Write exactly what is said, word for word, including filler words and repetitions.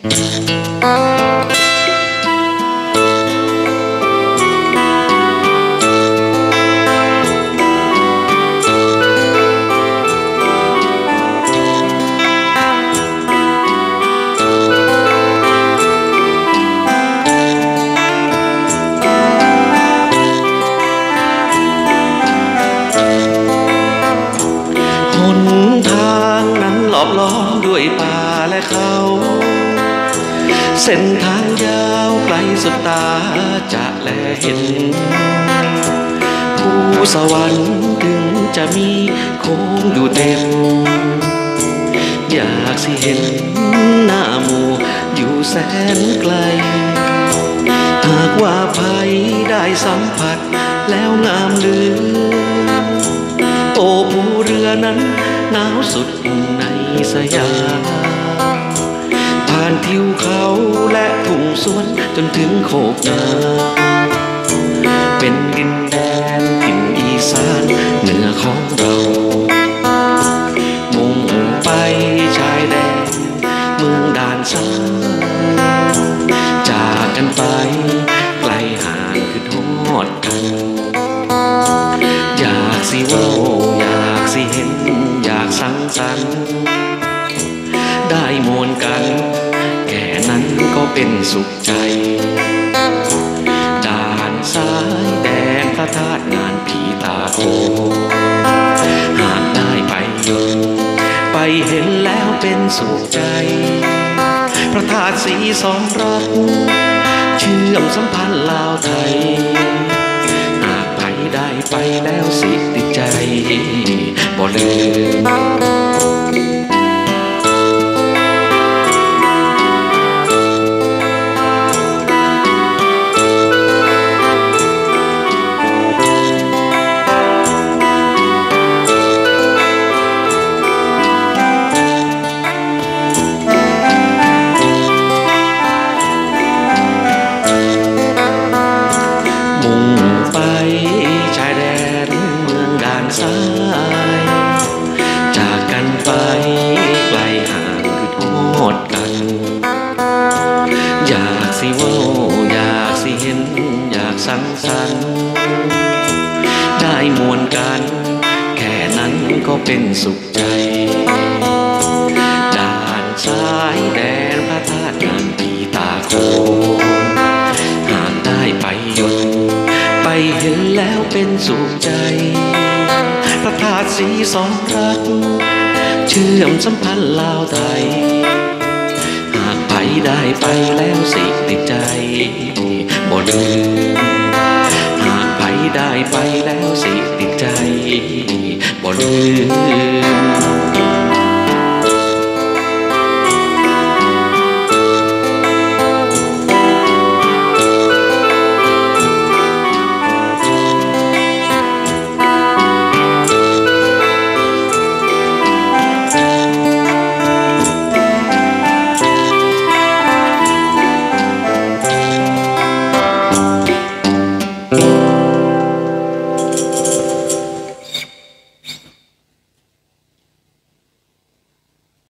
ล้อมด้วยป่าและเขาเส้นทางยาวไกลสุดตาจะแลเห็นภูสวรรค์ถึงจะมีโค้งอยู่เต็มอยากสิเห็นหน้าหมู่อยู่แสนไกลหากว่าภัยได้สัมผัสแล้วงามลือโอ้ภูเรือนั้นหนาวสุดในสยามผ่านทิวเขาและทุ่งสวนจนถึงโคกนาเป็นดินแดนถิ่นอีสานเหนือของเรามุ่งไปชายแดนเมืองด่านซ้ายจากกันไปไกลห่างคือทอดกันอยากสิเว้าอยากสิเห็นอยากสังสรรค์ได้มวลกันแค่นั้นก็เป็นสุขใจด่านซ้ายแดนพระธาตุงานผีตาโคหากได้ไปอยู่ไปเห็นแล้วเป็นสุขใจพระธาตุสีสองรักเชื่อมสัมพันธ์ลาวไทยหากไปได้ไปแล้วสิติดใจบ่ลืมจากกันไปไกลห่างคือทอดกันอยากสิเว้าอยากสิเห็นอยากสังสรรค์ได้มวลกันแค่นั้นก็เป็นสุขใจด่านซ้ายแดนพระธาตุงานผีตาโคหากได้ไปหยุดไปเห็นแล้วเป็นสุขใจพระธาตุสีสองรักเชื่อมสัมพันธ์ลาวไทยหากไปได้ไปแล้วสิติดใจบ่ลืมหากไปได้ไปแล้วสิติดใจบ่ลืม